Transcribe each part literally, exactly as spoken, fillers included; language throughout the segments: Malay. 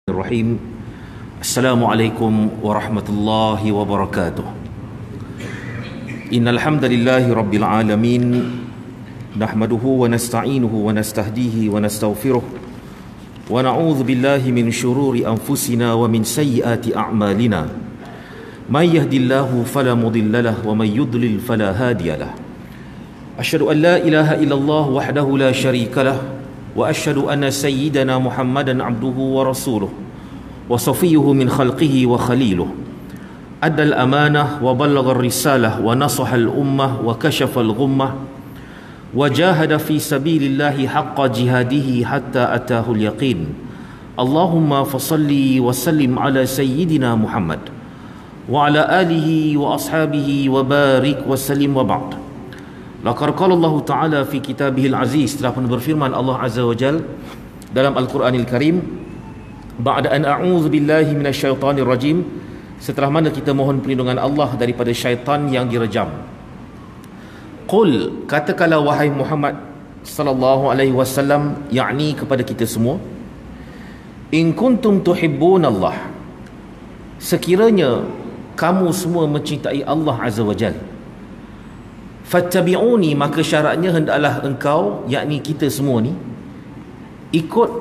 Bismillahirrahmanirrahim. Assalamualaikum warahmatullahi wabarakatuh. Innal hamdalillahi rabbil alamin, nahmaduhu wa nasta'inuhu wa nastahdihi wa nastaghfiruh wa na'udzu billahi min shururi anfusina wa min sayyiati a'malina. May yahdihillahu fala mudilla lahu wa may yudlil fala hadiya lahu. Asyhadu an la ilaha illallah wahdahu la syarika lahu wa asyhadu anna sayyidana Muhammadan abduhu wa rasuluh wa safiyuhu min khalqihi wa khaliluh. Addal amanah wa ballagha risalah wa nasaha al-ummah wa kashafa al-ghummah wa jahada fi sabilillahi haqqa jihadihi hatta atahu al-yaqin. Allahumma fasalli wa sallim ala sayyidina Muhammad wa ala alihi wa ashabihi wa barik wa sallim wa ba'd. Laqad qala Allah Ta'ala fi kitabihil aziz, telah pun berfirman Allah Azza wa Jal dalam Al-Quranil Karim, ba'da an a'udzu billahi minasyaitonir rajim, setelah mana kita mohon perlindungan Allah daripada syaitan yang direjam. Qul, katakanlah wahai Muhammad sallallahu alaihi wasallam, yakni kepada kita semua, in kuntum tuhibbunallah, sekiranya kamu semua mencintai Allah Azza wa Jalla, fattabi'uni, maka syaratnya hendaklah engkau, yakni kita semua ni, ikut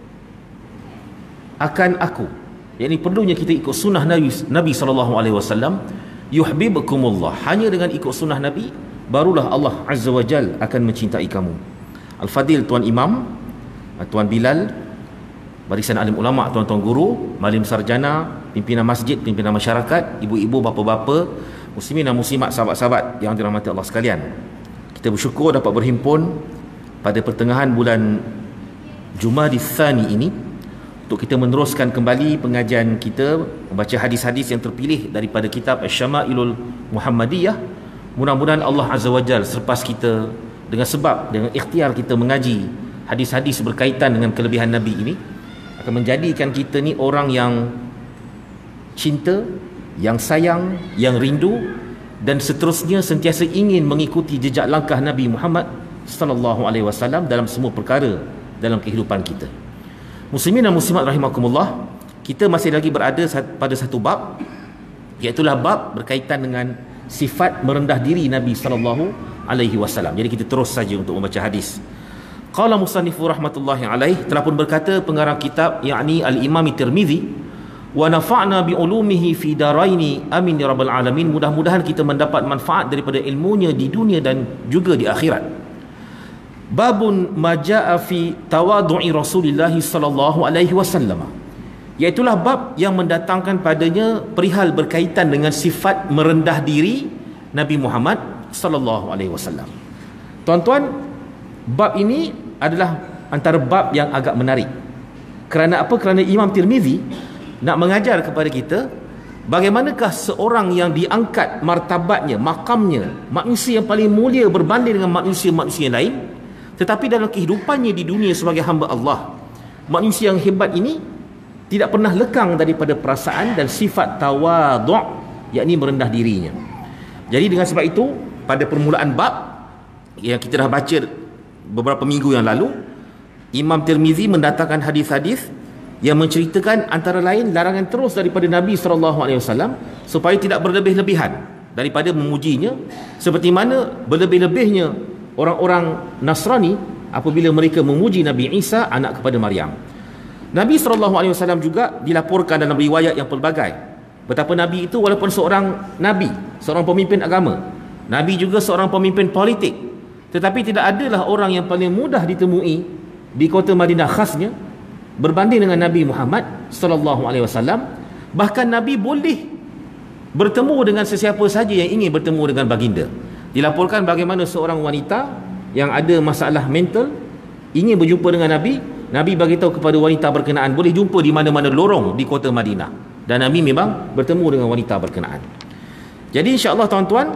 akan aku, yakni perlunya kita ikut sunnah Nabi Nabi sallallahu alaihi wasallam. Yuhibbukumullah, hanya dengan ikut sunnah Nabi barulah Allah Azza wa Jal akan mencintai kamu. Al-Fadil Tuan Imam, Tuan Bilal, barisan alim ulama, tuan-tuan guru, malim sarjana, pimpinan masjid, pimpinan masyarakat, ibu-ibu, bapa-bapa, muslimin dan muslimat, sahabat-sahabat yang dirahmati Allah sekalian, kita bersyukur dapat berhimpun pada pertengahan bulan Jumadil Tsani ini untuk kita meneruskan kembali pengajian kita membaca hadis-hadis yang terpilih daripada kitab Asy-Syama'ilul Muhammadiyah. Mudah-mudahan Allah Azza wa Jalla selepas kita, dengan sebab dengan ikhtiar kita mengaji hadis-hadis berkaitan dengan kelebihan Nabi ini, akan menjadikan kita ni orang yang cinta, yang sayang, yang rindu, dan seterusnya sentiasa ingin mengikuti jejak langkah Nabi Muhammad sallallahu alaihi wasallam dalam semua perkara dalam kehidupan kita. Muslimin dan muslimat rahimakumullah, kita masih lagi berada pada satu bab, iaitu bab berkaitan dengan sifat merendah diri Nabi sallallahu alaihi wasallam. Jadi kita terus saja untuk membaca hadis. Qala musannifu rahmatullahi alaih, telah pun berkata pengarang kitab, yakni Al-Imam Tirmizi, wa nafa'na bi ulumihi fi daraini amin ya rabbal alamin, mudah-mudahan kita mendapat manfaat daripada ilmunya di dunia dan juga di akhirat. Babun majaa fi tawadhu'i Rasulillah sallallahu alaihi wasallam, iaitulah bab yang mendatangkan padanya perihal berkaitan dengan sifat merendah diri Nabi Muhammad sallallahu alaihi wasallam. Tuan-tuan, bab ini adalah antara bab yang agak menarik. Kerana apa? Kerana Imam Tirmizi nak mengajar kepada kita bagaimanakah seorang yang diangkat martabatnya, makamnya, manusia yang paling mulia berbanding dengan manusia-manusia yang lain, tetapi dalam kehidupannya di dunia sebagai hamba Allah, manusia yang hebat ini tidak pernah lekang daripada perasaan dan sifat tawadhu', yakni merendah dirinya. Jadi dengan sebab itu, pada permulaan bab yang kita dah baca beberapa minggu yang lalu, Imam Tirmizi mendatangkan hadis-hadis yang menceritakan antara lain larangan terus daripada Nabi sallallahu alaihi wasallam supaya tidak berlebih-lebihan daripada memujinya, seperti mana berlebih-lebihnya orang-orang Nasrani apabila mereka memuji Nabi Isa anak kepada Maryam. Nabi sallallahu alaihi wasallam juga dilaporkan dalam riwayat yang pelbagai betapa Nabi itu walaupun seorang Nabi, seorang pemimpin agama, Nabi juga seorang pemimpin politik, tetapi tidak adalah orang yang paling mudah ditemui di kota Madinah khasnya berbanding dengan Nabi Muhammad sallallahu alaihi wasallam. Bahkan Nabi boleh bertemu dengan sesiapa saja yang ingin bertemu dengan baginda. Dilaporkan bagaimana seorang wanita yang ada masalah mental ingin berjumpa dengan Nabi, Nabi bagi tahu kepada wanita berkenaan boleh jumpa di mana-mana lorong di kota Madinah, dan Nabi memang bertemu dengan wanita berkenaan. Jadi insya-Allah tuan-tuan,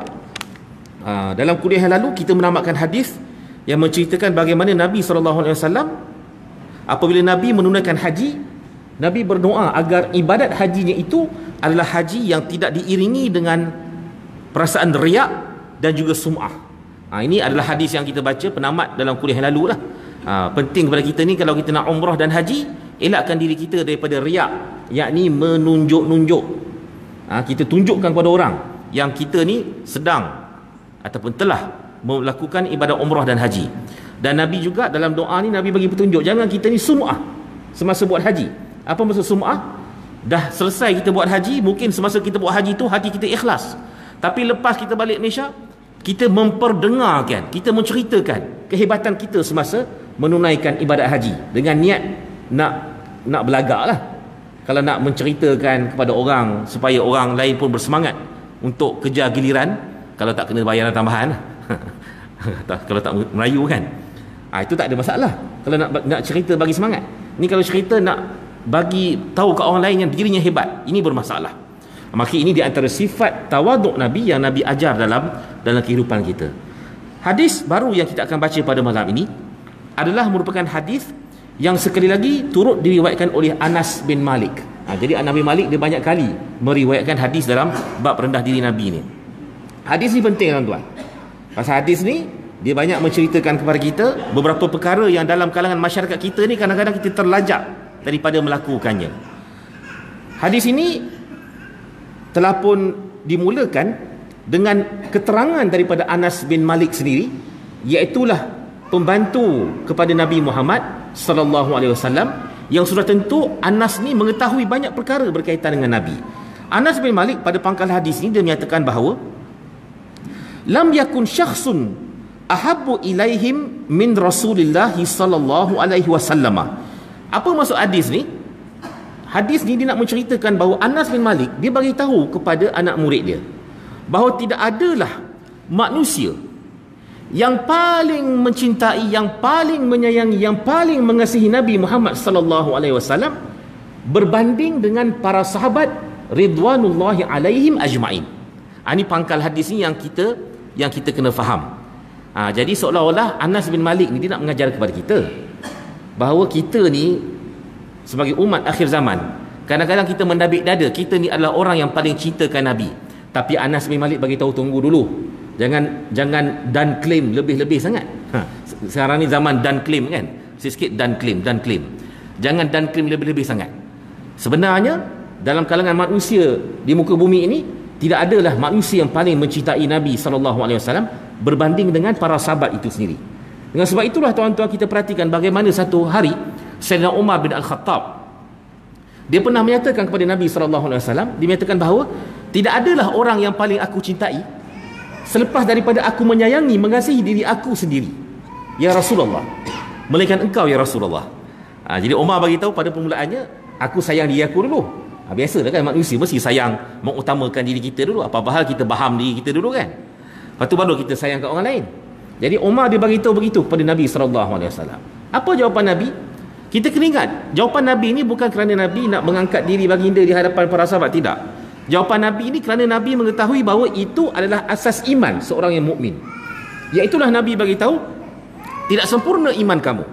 dalam kuliah yang lalu kita menamakan hadis yang menceritakan bagaimana Nabi sallallahu alaihi wasallam apabila Nabi menunaikan haji, Nabi berdoa agar ibadat hajinya itu adalah haji yang tidak diiringi dengan perasaan riak dan juga sum'ah. Ha, ini adalah hadis yang kita baca penamat dalam kuliah yang lalu lah. Ha, penting kepada kita ni kalau kita nak umrah dan haji, elakkan diri kita daripada riak, yakni menunjuk-nunjuk. Ha, kita tunjukkan kepada orang yang kita ni sedang ataupun telah melakukan ibadah umrah dan haji. Dan Nabi juga dalam doa ni Nabi bagi petunjuk, jangan kita ni sum'ah semasa buat haji. Apa maksud sum'ah? Dah selesai kita buat haji, mungkin semasa kita buat haji tu hati kita ikhlas, tapi lepas kita balik Malaysia, kita memperdengarkan, kita menceritakan kehebatan kita semasa menunaikan ibadat haji dengan niat nak nak belagak lah. Kalau nak menceritakan kepada orang supaya orang lain pun bersemangat untuk kejar giliran, kalau tak kena bayaran tambahan kalau tak merayu kan, ha, itu tak ada masalah. Kalau nak nak cerita bagi semangat, ni kalau cerita nak bagi tahu ke orang lain yang dirinya hebat, ini bermasalah. Maka ini di antara sifat tawaduk Nabi yang Nabi ajar dalam dalam kehidupan kita. Hadis baru yang kita akan baca pada malam ini adalah merupakan hadis yang sekali lagi turut diriwayatkan oleh Anas bin Malik. Ha, jadi Anas bin Malik dia banyak kali meriwayatkan hadis dalam bab rendah diri Nabi ni. Hadis ni penting tuan-tuan. Pasal hadis ni dia banyak menceritakan kepada kita beberapa perkara yang dalam kalangan masyarakat kita ni kadang-kadang kita terlajak daripada melakukannya. Hadis ini telah pun dimulakan dengan keterangan daripada Anas bin Malik sendiri, iaitulah pembantu kepada Nabi Muhammad sallallahu alaihi wasallam, yang sudah tentu Anas ni mengetahui banyak perkara berkaitan dengan Nabi. Anas bin Malik pada pangkal hadis ini dia menyatakan bahawa lam yakun syakhsun ahabbu ilaihim min Rasulillah sallallahu alaihi wasallam. Apa maksud hadis ni? Hadis ni dia nak menceritakan bahawa Anas bin Malik dia bagi tahu kepada anak murid dia bahawa tidak adalah manusia yang paling mencintai, yang paling menyayangi, yang paling mengasihi Nabi Muhammad sallallahu alaihi wasallam berbanding dengan para sahabat ridwanullahi alaihim ajmain. Ha, ini pangkal hadis ni yang kita yang kita kena faham. Ha, jadi seolah-olah Anas bin Malik ni dia nak mengajar kepada kita bahawa kita ni sebagai umat akhir zaman, kadang-kadang kita mendabik dada kita ni adalah orang yang paling cintakan Nabi. Tapi Anas bin Malik bagi tahu, tunggu dulu, jangan jangan dan claim lebih-lebih sangat. Ha, sekarang ni zaman dan claim kan, sikit dan claim dan claim, jangan dan claim lebih-lebih sangat. Sebenarnya dalam kalangan manusia di muka bumi ini tidak adalah manusia yang paling mencintai Nabi sallallahu alaihi wasallam berbanding dengan para sahabat itu sendiri. Dengan sebab itulah tuan-tuan, kita perhatikan bagaimana satu hari Sayyidina Umar bin Al-Khattab dia pernah menyatakan kepada Nabi sallallahu alaihi wasallam, dia menyatakan bahawa tidak adalah orang yang paling aku cintai selepas daripada aku menyayangi, mengasihi diri aku sendiri, ya Rasulullah, melainkan engkau ya Rasulullah. Ha, jadi Umar bagi tahu pada permulaannya, aku sayang diri aku dulu. Ha, biasalah kan manusia mesti sayang, mengutamakan diri kita dulu. Apa-apa hal kita faham diri kita dulu kan, lepas tu baru kita sayang kat orang lain. Jadi Umar dia bagi tahu begitu kepada Nabi sallallahu alaihi wasallam. Apa jawapan Nabi? Kita kena ingat, jawapan Nabi ini bukan kerana Nabi nak mengangkat diri baginda di hadapan para sahabat, tidak. Jawapan Nabi ini kerana Nabi mengetahui bahawa itu adalah asas iman seorang yang mukmin. Iaitulah Nabi bagi tahu, tidak sempurna iman kamu.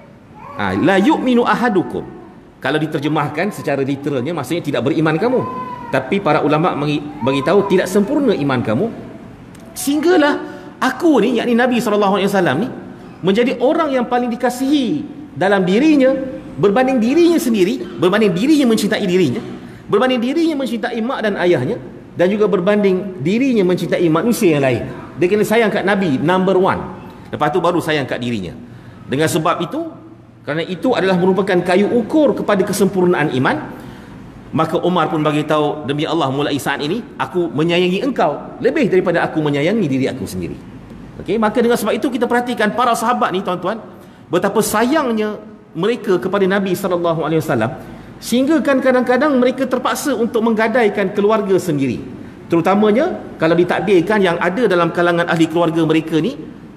Ha, la yu'minu ahadukum. Kalau diterjemahkan secara literalnya maksudnya tidak beriman kamu. Tapi para ulama bagi tahu tidak sempurna iman kamu sehinggalah aku ni, yakni Nabi sallallahu alaihi wasallam ni, menjadi orang yang paling dikasihi dalam dirinya berbanding dirinya sendiri, berbanding dirinya mencintai dirinya, berbanding dirinya mencintai mak dan ayahnya, dan juga berbanding dirinya mencintai manusia yang lain. Dia kena sayang kat Nabi number one, lepas tu baru sayang kat dirinya. Dengan sebab itu, kerana itu adalah merupakan kayu ukur kepada kesempurnaan iman, maka Umar pun bagi tahu, demi Allah mulai saat ini aku menyayangi engkau lebih daripada aku menyayangi diri aku sendiri. Okey, maka dengan sebab itu kita perhatikan para sahabat ni tuan-tuan, betapa sayangnya mereka kepada Nabi sallallahu alaihi wasallam, sehingga kan kadang-kadang mereka terpaksa untuk menggadaikan keluarga sendiri. Terutamanya kalau ditakdirkan yang ada dalam kalangan ahli keluarga mereka ni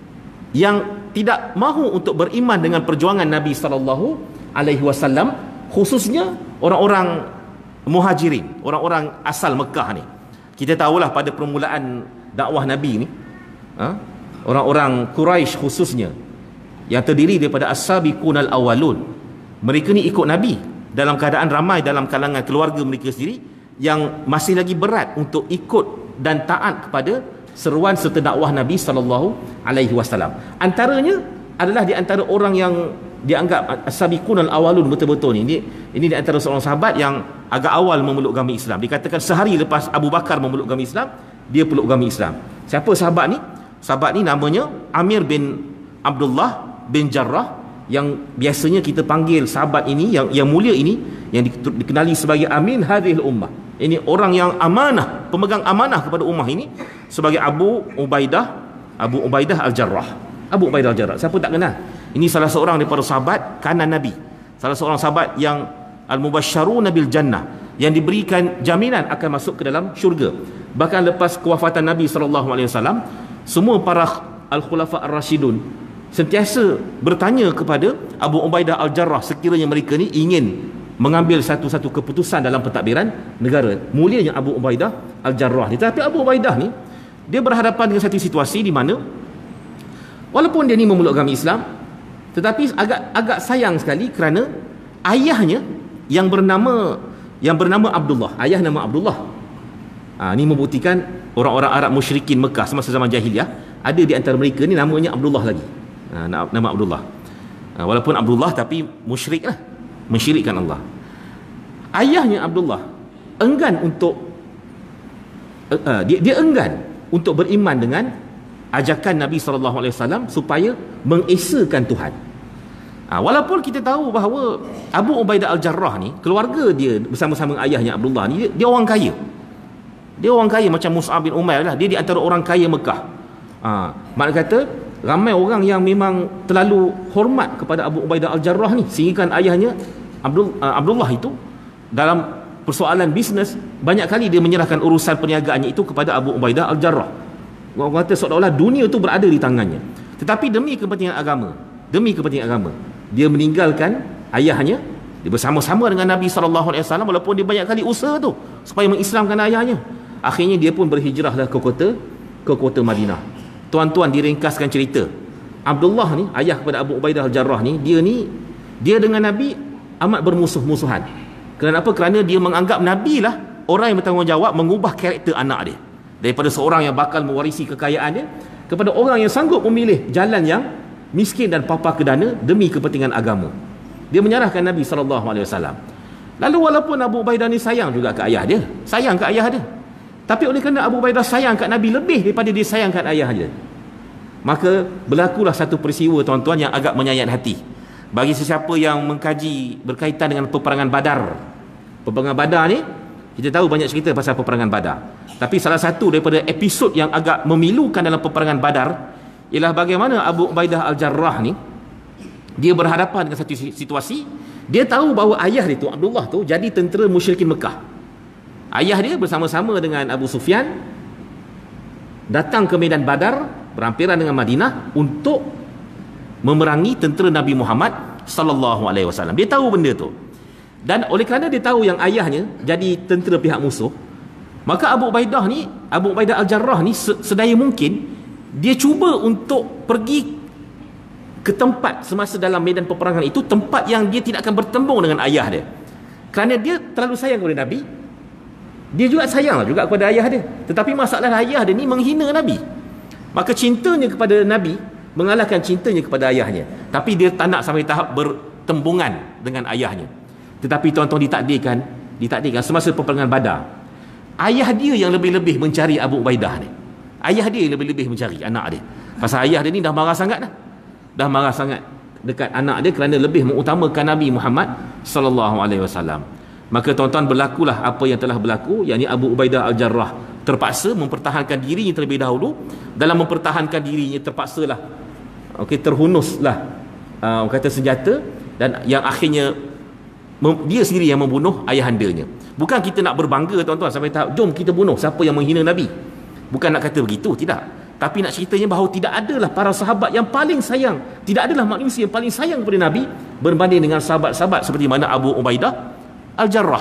yang tidak mahu untuk beriman dengan perjuangan Nabi sallallahu alaihi wasallam, khususnya orang-orang Muhajirin, orang-orang asal Mekah ni. Kita tahulah pada permulaan dakwah Nabi ni, ha? orang-orang Quraisy khususnya yang terdiri daripada as-sabiqun al-awwalun, mereka ni ikut Nabi dalam keadaan ramai dalam kalangan keluarga mereka sendiri yang masih lagi berat untuk ikut dan taat kepada seruan serta dakwah Nabi sallallahu alaihi wasallam. Antaranya adalah di antara orang yang dia anggap as-sabiqun al-awwalun betul-betul ni. Ini, ini di antara seorang sahabat yang agak awal memeluk agama Islam. Dikatakan sehari lepas Abu Bakar memeluk agama Islam, dia peluk agama Islam. Siapa sahabat ni? Sahabat ni namanya Amir bin Abdullah bin Jarrah, yang biasanya kita panggil sahabat ini yang yang mulia ini, yang dikenali sebagai amin hadhil ummah. Ini orang yang amanah, pemegang amanah kepada ummah ini, sebagai Abu Ubaidah, Abu Ubaidah Al-Jarrah. Abu Ubaidah Al-Jarrah, siapa tak kenal? Ini salah seorang daripada sahabat kanan Nabi, salah seorang sahabat yang al-mubasysyaruna bil jannah, yang diberikan jaminan akan masuk ke dalam syurga. Bahkan lepas kewafatan Nabi sallallahu alaihi wasallam, semua para al-khulafa ar-rasyidun sentiasa bertanya kepada Abu Ubaidah Al-Jarrah sekiranya mereka ni ingin mengambil satu-satu keputusan dalam pentadbiran negara. Mulianya Abu Ubaidah Al-Jarrah ni. Tapi Abu Ubaidah ni, dia berhadapan dengan satu situasi di mana walaupun dia ni memeluk agama Islam, tetapi agak agak sayang sekali kerana ayahnya yang bernama yang bernama Abdullah, ayah nama Abdullah. Ha, ini membuktikan orang-orang Arab musyrikin Mekah semasa zaman jahiliah, ada di antara mereka ni namanya Abdullah lagi. Ha, nama Abdullah. Ha, walaupun Abdullah tapi musyrik lah, mensyirikkan Allah. Ayahnya Abdullah enggan untuk uh, uh, dia, dia enggan untuk beriman dengan ajakan Nabi sallallahu alaihi wasallam supaya mengesakan Tuhan. Ha, walaupun kita tahu bahawa Abu Ubaidah Al-Jarrah ni, keluarga dia bersama-sama ayahnya Abdullah ni, dia, dia orang kaya. Dia orang kaya macam Mus'ab bin Umair lah. Dia di antara orang kaya Mekah. Ha, makna kata ramai orang yang memang terlalu hormat kepada Abu Ubaidah Al-Jarrah ni, sehingga ayahnya Abdul, uh, Abdullah itu dalam persoalan bisnes banyak kali dia menyerahkan urusan perniagaannya itu kepada Abu Ubaidah Al-Jarrah. Orang kata seolah-olah dunia itu berada di tangannya. Tetapi demi kepentingan agama, demi kepentingan agama, dia meninggalkan ayahnya, dia bersama-sama dengan Nabi sallallahu alaihi wasallam, walaupun dia banyak kali usaha tu supaya mengislamkan ayahnya. Akhirnya dia pun berhijrahlah ke kota ke kota Madinah. Tuan-tuan, diringkaskan cerita, Abdullah ni, ayah kepada Abu Ubaidah Al-Jarrah ni, dia ni dia dengan Nabi amat bermusuh-musuhan. Kenapa? Kerana dia menganggap Nabi lah orang yang bertanggungjawab mengubah karakter anak dia, daripada seorang yang bakal mewarisi kekayaan dia kepada orang yang sanggup memilih jalan yang miskin dan papa kedana demi kepentingan agama. Dia menyerahkan Nabi sallallahu alaihi wasallam. Lalu walaupun Abu Ubaidah ni sayang juga ke ayah dia, sayang ke ayah dia, tapi oleh kerana Abu Ubaidah sayang kat Nabi lebih daripada dia sayang kat ayah dia, maka berlakulah satu peristiwa, tuan-tuan, yang agak menyayat hati bagi sesiapa yang mengkaji berkaitan dengan peperangan Badar. Peperangan Badar ni, kita tahu banyak cerita pasal peperangan Badar, tapi salah satu daripada episod yang agak memilukan dalam peperangan Badar ialah bagaimana Abu Ubaidah Al-Jarrah ni, dia berhadapan dengan satu situasi. Dia tahu bahawa ayah dia tu, Abdullah tu, jadi tentera musyrikin Mekah. Ayah dia bersama-sama dengan Abu Sufyan datang ke medan Badar berhampiran dengan Madinah untuk memerangi tentera Nabi Muhammad sallallahu alaihi wasallam. Dia tahu benda tu. Dan oleh kerana dia tahu yang ayahnya jadi tentera pihak musuh, maka Abu Ubaidah ni, Abu Ubaidah Al-Jarrah ni sedaya mungkin dia cuba untuk pergi ke tempat semasa dalam medan peperangan itu, tempat yang dia tidak akan bertembung dengan ayah dia. Kerana dia terlalu sayang kepada Nabi, dia juga sayang juga kepada ayah dia. Tetapi masalah ayah dia ni menghina Nabi, maka cintanya kepada Nabi mengalahkan cintanya kepada ayahnya. Tapi dia tak nak sampai tahap bertembungan dengan ayahnya. Tetapi tuan-tuan, ditakdirkan ditakdirkan semasa peperangan Badar, ayah dia yang lebih-lebih mencari Abu Ubaidah ni. Ayah dia yang lebih-lebih mencari anak dia. Pasal ayah dia ni dah marah sangat dah. Dah marah sangat dekat anak dia kerana lebih mengutamakan Nabi Muhammad sallallahu alaihi wasallam. Maka tuan-tuan, berlakulah apa yang telah berlaku, yakni Abu Ubaidah Al-Jarrah terpaksa mempertahankan dirinya terlebih dahulu. Dalam mempertahankan dirinya terpaksalah, okey, terhunuslah uh, kata senjata, dan yang akhirnya mem- dia sendiri yang membunuh ayahandanya. Bukan kita nak berbangga, tuan-tuan, sampai tahap jom kita bunuh siapa yang menghina Nabi. Bukan nak kata begitu, tidak. Tapi nak ceritanya bahawa tidak adalah para sahabat yang paling sayang, tidak adalah manusia yang paling sayang kepada Nabi berbanding dengan sahabat-sahabat seperti mana Abu Ubaidah Al-Jarrah.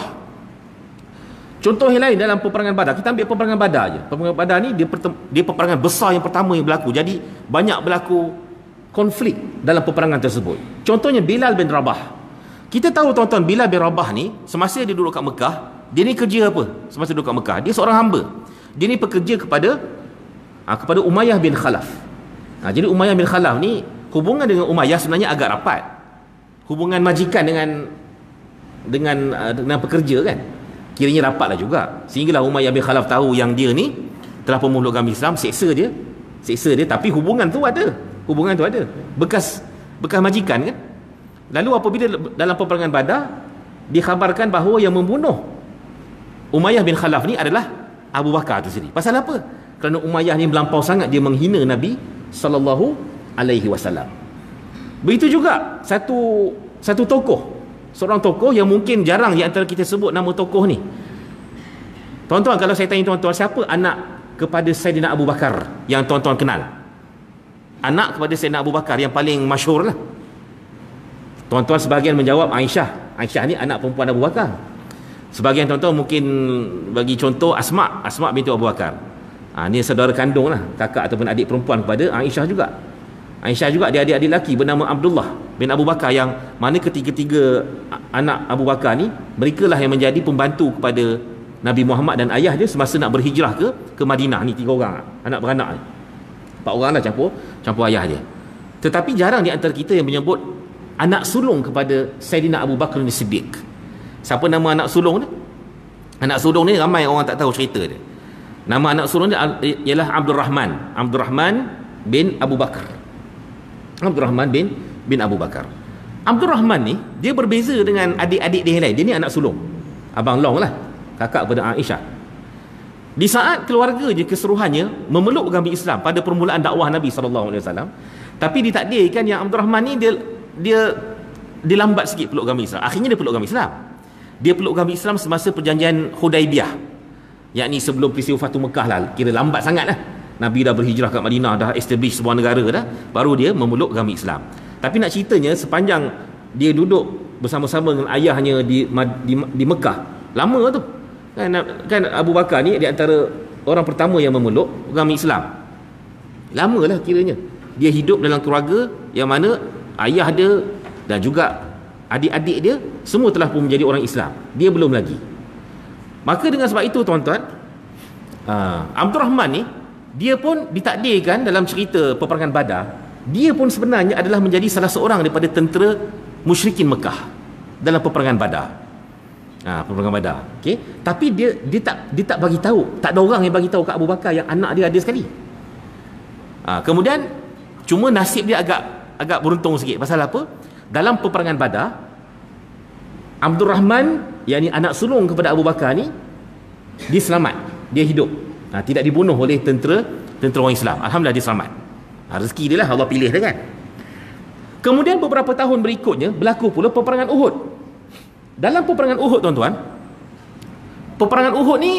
Contoh yang lain dalam peperangan Badar, kita ambil peperangan Badar je. Peperangan Badar ni dia, dia peperangan besar yang pertama yang berlaku. Jadi banyak berlaku konflik dalam peperangan tersebut. Contohnya Bilal bin Rabah. Kita tahu, tuan-tuan, Bilal bin Rabah ni semasa dia duduk kat Mekah, dia ni kerja apa? Semasa duduk kat Mekah, dia seorang hamba. Dia ni pekerja kepada ha, kepada Umayyah bin Khalaf. Ha, jadi Umayyah bin Khalaf ni hubungan dengan Umayyah sebenarnya agak rapat. hubungan majikan dengan dengan uh, dengan pekerja kan, kiranya rapatlah juga, sehinggalah Umayyah bin Khalaf tahu yang dia ni telah pemeluk agama Islam, seksa dia seksa dia tapi hubungan tu ada hubungan tu ada bekas bekas majikan kan. Lalu apabila dalam peperangan Badar dikhabarkan bahawa yang membunuh Umayyah bin Khalaf ni adalah Abu Bakar tu sendiri. Pasal apa? Kerana Umayyah ni melampau sangat, dia menghina Nabi sallallahu alaihi wasallam. Begitu juga satu satu tokoh, seorang tokoh yang mungkin jarang di antara kita sebut nama tokoh ni. Tuan-tuan, kalau saya tanya tuan-tuan, siapa anak kepada Saidina Abu Bakar yang tuan-tuan kenal? Anak kepada Saidina Abu Bakar yang paling masyhur lah. Tuan-tuan sebahagian menjawab Aisyah. Aisyah ni anak perempuan Abu Bakar. Sebahagian tuan-tuan mungkin bagi contoh Asma, Asma binti Abu Bakar. Ha, ni saudara kandung lah, kakak ataupun adik perempuan kepada Aisyah juga. Aisyah juga dia adik-adik lelaki bernama Abdullah bin Abu Bakar, yang mana ketiga-tiga anak Abu Bakar ni, mereka lah yang menjadi pembantu kepada Nabi Muhammad dan ayah dia semasa nak berhijrah ke ke Madinah. Ni tiga orang anak beranak ni. Empat orang lah campur campur ayah dia. Tetapi jarang di antara kita yang menyebut anak sulung kepada Saidina Abu Bakar As-Siddiq. Siapa nama anak sulung dia? Anak sulung ni ramai orang tak tahu cerita dia. Nama anak sulung dia ialah Abdul Rahman. Abdul Rahman bin Abu Bakar. Abdul Rahman bin bin Abu Bakar. Abdul Rahman ni dia berbeza dengan adik-adik dia yang lain. Dia ni anak sulung, abang long lah, kakak kepada Aisyah. Di saat keluarga je keseluruhannya memeluk agama Islam pada permulaan dakwah Nabi sallallahu alaihi wasallam, tapi ditakdirkan yang Abdul Rahman ni dia dia dia lambat sikit peluk agama Islam. Akhirnya dia peluk agama Islam. Dia peluk agama Islam semasa perjanjian Hudaibiyah, yakni sebelum peristiwa Fatu Mekah lah. Kira lambat sangat lah. Nabi dah berhijrah ke Madinah, dah establish sebuah negara dah, baru dia memeluk agama Islam. Tapi nak ceritanya, sepanjang dia duduk bersama-sama dengan ayahnya di di, di Mekah, lama tu kan, kan Abu Bakar ni di antara orang pertama yang memeluk agama Islam. Lama lah kiranya dia hidup dalam keluarga yang mana ayah dia dan juga adik-adik dia semua telah pun menjadi orang Islam, dia belum lagi. Maka dengan sebab itu tuan-tuan, uh, Abdul Rahman ni dia pun ditakdirkan dalam cerita peperangan Badar, dia pun sebenarnya adalah menjadi salah seorang daripada tentera musyrikin Mekah dalam peperangan Badar. Ha, peperangan Badar. Okey, tapi dia dia tak dia tak bagi tahu, tak ada orang yang bagi tahu kat Abu Bakar yang anak dia ada sekali. Ha, kemudian cuma nasib dia agak agak beruntung sikit. Pasal apa? Dalam peperangan Badar, Abdul Rahman, yakni anak sulung kepada Abu Bakar ni, dia selamat, dia hidup. Ha, tidak dibunuh oleh tentera tentera orang Islam. Alhamdulillah dia selamat. Ha, rezeki dia lah, Allah pilih dia kan. Kemudian beberapa tahun berikutnya berlaku pula peperangan Uhud. Dalam peperangan Uhud tuan-tuan, peperangan Uhud ni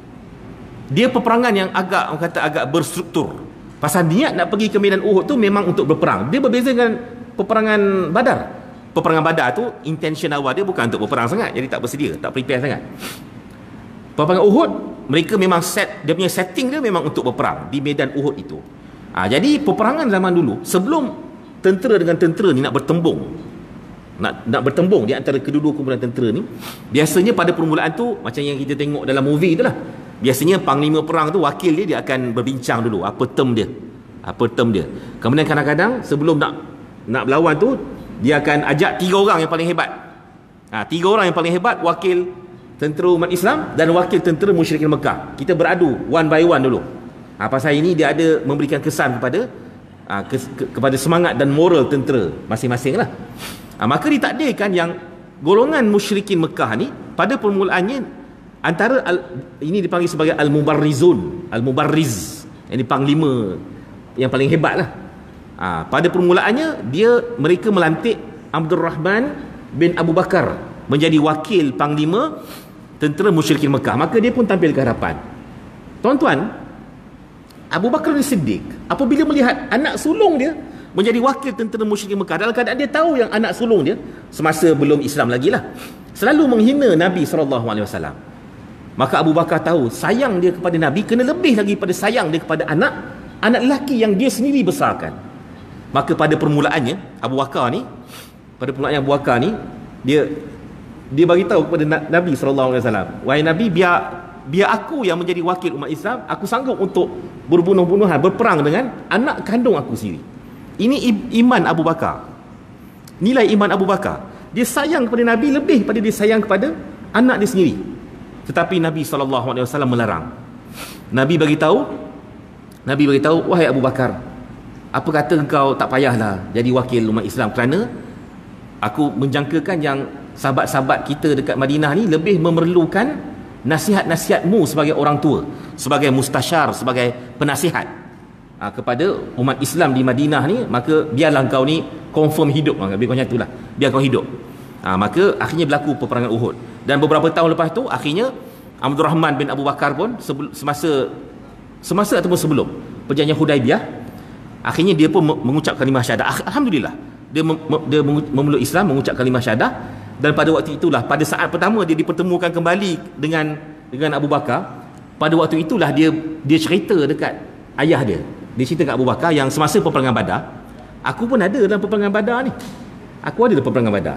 dia peperangan yang agak, orang kata agak berstruktur. Pasal niat nak pergi ke medan Uhud tu memang untuk berperang. Dia berbeza dengan peperangan Badar. Peperangan Badar tu intention awal dia bukan untuk berperang sangat, jadi tak bersedia, tak prepare sangat. Peperangan Uhud, mereka memang set, dia punya setting dia memang untuk berperang di medan Uhud itu. Ha, jadi peperangan zaman dulu, sebelum tentera dengan tentera ni nak bertembung, nak nak bertembung di antara kedua-dua kumpulan tentera ni, biasanya pada permulaan tu macam yang kita tengok dalam movie tu lah. Biasanya panglima perang tu, wakil dia, dia akan berbincang dulu apa term dia, apa term dia. Kemudian kadang-kadang sebelum nak nak berlawan tu, dia akan ajak tiga orang yang paling hebat. Ha, tiga orang yang paling hebat, wakil tentera umat Islam dan wakil tentera musyrikin Mekah. Kita beradu one by one dulu. Ha, pasal ini dia ada memberikan kesan kepada ha, ke, ke, kepada semangat dan moral tentera masing-masing lah. Ha, maka ditakdirkan yang golongan musyrikin Mekah ni pada permulaannya antara al, ini dipanggil sebagai Al-Mubarrizun, Al-Mubarriz, yang panglima yang paling hebat lah. Ha, pada permulaannya dia mereka melantik Abdul Rahman bin Abu Bakar menjadi wakil panglima tentera musyrikin Mekah. Maka dia pun tampil ke hadapan. Tuan-tuan, Abu Bakar As-Siddiq apabila melihat anak sulung dia menjadi wakil tentera musyrikin Mekah, dalam keadaan dia tahu yang anak sulung dia semasa belum Islam lagi lah, selalu menghina Nabi sallallahu alaihi wasallam. Maka Abu Bakar tahu sayang dia kepada Nabi kena lebih lagi pada sayang dia kepada anak anak lelaki yang dia sendiri besarkan. Maka pada permulaannya Abu Bakar ni pada permulaan Abu Bakar ni dia dia bagi tahu kepada Nabi sallallahu alaihi wasallam, wahai Nabi, biar biar aku yang menjadi wakil umat Islam, aku sanggup untuk berbunuh-bunuhan, berperang dengan anak kandung aku sendiri. Ini iman Abu Bakar. nilai iman Abu Bakar. Dia sayang kepada Nabi lebih pada dia sayang kepada anak dia sendiri. Tetapi Nabi sallallahu alaihi wasallam melarang. Nabi bagi tahu, Nabi bagi tahu, wahai Abu Bakar, apa kata engkau tak payahlah jadi wakil umat Islam, kerana aku menjangkakan yang sahabat-sahabat kita dekat Madinah ni lebih memerlukan nasihat-nasihatmu sebagai orang tua, sebagai mustasyar, sebagai penasihat ha, kepada umat Islam di Madinah ni. Maka biarlah engkau ni confirm hidup, biar kau nyatulah, biar kau hidup. ha, Maka akhirnya berlaku peperangan Uhud. Dan beberapa tahun lepas tu akhirnya Abdul Rahman bin Abu Bakar pun semasa semasa ataupun sebelum perjanjian Hudaibiyah, akhirnya dia pun mengucap kalimah syahadah. Alhamdulillah, dia, mem, dia memeluk Islam, mengucap kalimah syahadah. Dan pada waktu itulah, pada saat pertama dia dipertemukan kembali dengan dengan Abu Bakar, pada waktu itulah dia dia cerita dekat ayah dia. Dia cerita dekat Abu Bakar yang semasa peperangan Badar, aku pun ada dalam peperangan Badar ni. Aku ada dalam peperangan Badar.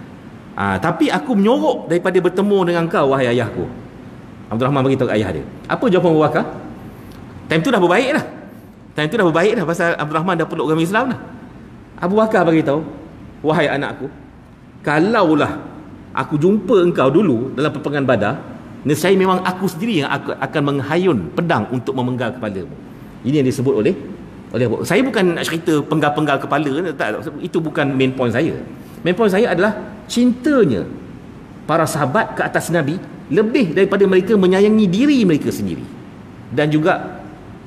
Ha, tapi aku menyorok daripada bertemu dengan kau, wahai ayahku. Abdul Rahman beritahu kat ayah dia. Apa jawapan Abu Bakar? Time tu dah berbaik dah. Time tu dah berbaik dah, pasal Abdul Rahman dah peluk agama Islam dah. Abu Bakar beritahu, wahai anakku, kalaulah aku jumpa engkau dulu dalam peperangan Badar, nescaya memang aku sendiri yang aku akan menghayun pedang untuk memenggal kepalamu. Ini yang disebut oleh oleh saya bukan nak cerita penggal-penggal kepala, tak, itu bukan main point saya. Main point saya adalah cintanya para sahabat ke atas Nabi lebih daripada mereka menyayangi diri mereka sendiri, dan juga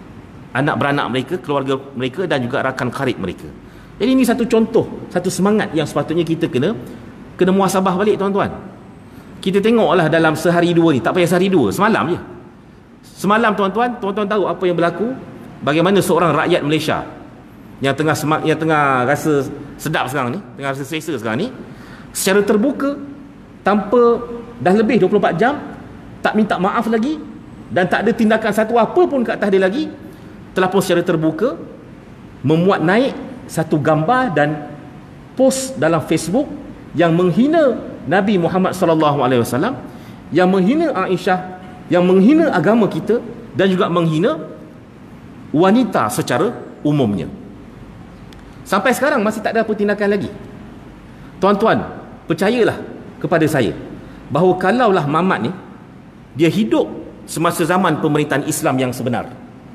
anak beranak mereka, keluarga mereka, dan juga rakan karib mereka. Jadi ini satu contoh, satu semangat yang sepatutnya kita kena kena muhasabah balik, tuan-tuan. Kita tengoklah dalam sehari dua ni, tak payah sehari dua, semalam je. Semalam tuan-tuan, tuan-tuan tahu apa yang berlaku, bagaimana seorang rakyat Malaysia yang tengah semak, yang tengah rasa sedap sekarang ni, tengah rasa selesa sekarang ni, secara terbuka, tanpa dah lebih dua puluh empat jam, tak minta maaf lagi, dan tak ada tindakan satu apa pun kat atas dia lagi, telah pun secara terbuka memuat naik satu gambar dan post dalam Facebook yang menghina Nabi Muhammad sallallahu alaihi wasallam, yang menghina Aisyah, yang menghina agama kita, dan juga menghina wanita secara umumnya. Sampai sekarang masih tak ada apa tindakan lagi. Tuan-tuan, percayalah kepada saya bahawa kalaulah Mamat ni dia hidup semasa zaman pemerintahan Islam yang sebenar,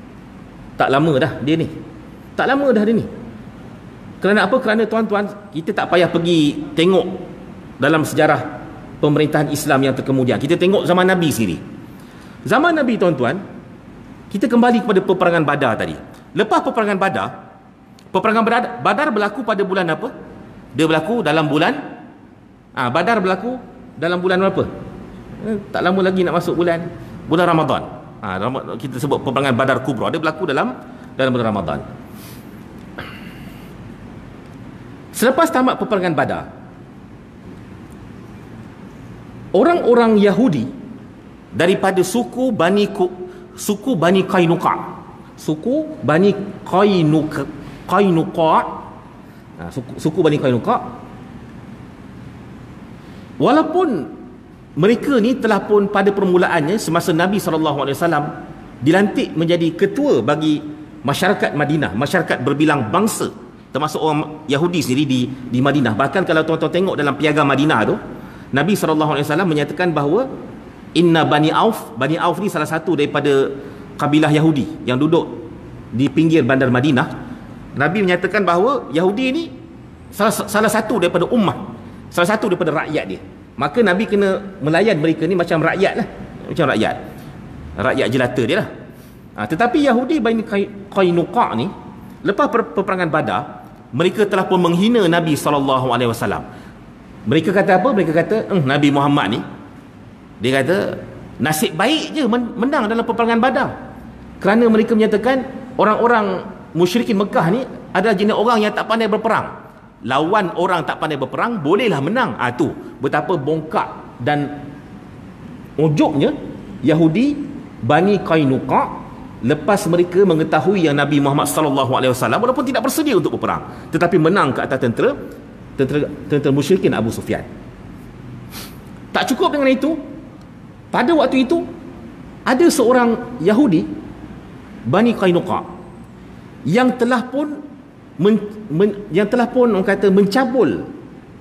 tak lama dah dia ni. Tak lama dah dia ni. Kerana apa? Kerana tuan-tuan, kita tak payah pergi tengok dalam sejarah pemerintahan Islam yang terkemudian. Kita tengok zaman Nabi sendiri. Zaman Nabi, tuan-tuan, kita kembali kepada peperangan Badar tadi. Lepas peperangan Badar, peperangan Badar, Badar berlaku pada bulan apa? Dia berlaku dalam bulan ah, Badar berlaku dalam bulan apa? Eh, tak lama lagi nak masuk bulan bulan Ramadan. Ah, kita sebut peperangan Badar Kubra. Dia berlaku dalam dalam bulan Ramadan. Selepas tamat peperangan Badar, orang-orang Yahudi daripada suku Bani suku Bani Qainuqa, suku Bani Qainuqa, Qainuqa, nah, suku, suku Bani Qainuqa, walaupun mereka ni telah pun pada permulaannya semasa Nabi sallallahu alaihi wasallam dilantik menjadi ketua bagi masyarakat Madinah, masyarakat berbilang bangsa, termasuk orang Yahudi sendiri di di Madinah. Bahkan kalau tuan-tuan tengok dalam piagam Madinah tu, Nabi sallallahu alaihi wasallam menyatakan bahawa inna Bani Auf, Bani Auf ni salah satu daripada kabilah Yahudi yang duduk di pinggir bandar Madinah. Nabi menyatakan bahawa Yahudi ni salah, salah satu daripada ummah, salah satu daripada rakyat dia. Maka Nabi kena melayan mereka ni macam rakyat lah, macam rakyat rakyat jelata dia lah. Ha, tetapi Yahudi Bani Qainuqa ni, lepas peperangan Badar, mereka telah pun menghina Nabi sallallahu alaihi wasallam. Mereka kata apa? Mereka kata, eh, Nabi Muhammad ni, dia kata nasib baik je menang dalam peperangan Badar, kerana mereka menyatakan orang-orang musyrikin Mekah ni adalah jenis orang yang tak pandai berperang. Lawan orang tak pandai berperang bolehlah menang. Ah tu betapa bongkak dan ujubnya Yahudi Bani Qainuqa lepas mereka mengetahui yang Nabi Muhammad sallallahu alaihi wasallam walaupun tidak bersedia untuk berperang, tetapi menang ke atas tentera tentera, tentera musyrikin Abu Sufyan. Tak cukup dengan itu, pada waktu itu ada seorang Yahudi Bani Qainuqa yang telah pun men, men, yang telah pun orang kata mencabul